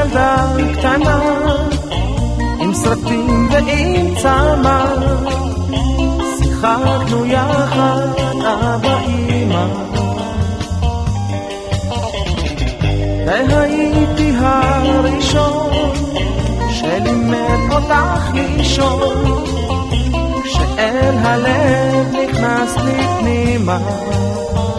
ילדה קטנה עם סרטים ועם צמא, שיחקנו יחד אבא אמא, והייתי הראשון שלימד אותך לישון, שאל הלב נכנס לי פנימה.